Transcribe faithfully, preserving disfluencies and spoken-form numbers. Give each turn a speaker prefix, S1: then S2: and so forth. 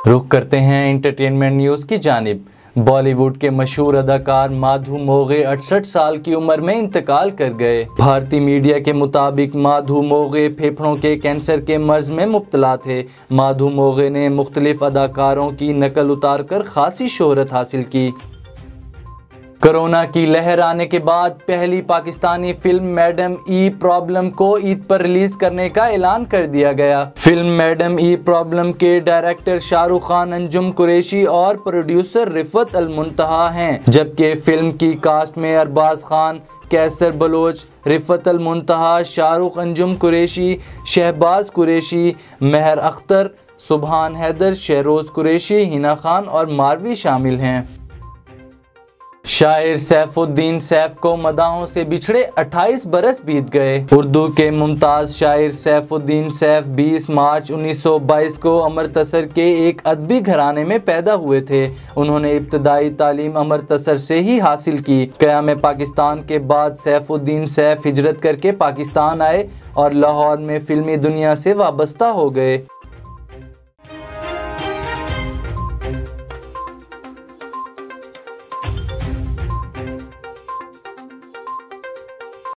S1: रुख करते हैं एंटरटेनमेंट न्यूज़ की जानिब। बॉलीवुड के मशहूर अदाकार माधु मोगे अड़सठ साल की उम्र में इंतकाल कर गए। भारतीय मीडिया के मुताबिक माधु मोगे फेफड़ों के कैंसर के मर्ज में मुब्तला थे। माधु मोगे ने मुख्तलिफ अदाकारों की नकल उतार कर खासी शोहरत हासिल की। कोरोना की लहर आने के बाद पहली पाकिस्तानी फिल्म मैडम ई प्रॉब्लम को ईद पर रिलीज करने का ऐलान कर दिया गया। फिल्म मैडम ई प्रॉब्लम के डायरेक्टर शाहरुख खान, अंजुम कुरैशी और प्रोड्यूसर रिफत अल मुंतहा हैं, जबकि फिल्म की कास्ट में अरबाज खान, कैसर बलोच, रिफत अल मुंतहा, शाहरुख, अंजुम कुरैशी, शहबाज कुरैशी, महर अख्तर, सुबहान हैदर, शहरोज कुरैशी, हिना खान और मारवी शामिल हैं। शायर सैफुद्दीन सैफ को मदाहों से बिछड़े अट्ठाईस बरस बीत गए। उर्दू के मुमताज़ शायर सैफुद्दीन सैफ बीस मार्च उन्नीस सौ बाईस को अमृतसर के एक अदबी घराने में पैदा हुए थे। उन्होंने इब्तदाई तालीम अमृतसर से ही हासिल की। क़याम पाकिस्तान के बाद सैफुद्दीन सैफ हिजरत करके पाकिस्तान आए और लाहौर में फिल्मी दुनिया से वाबस्ता हो गए।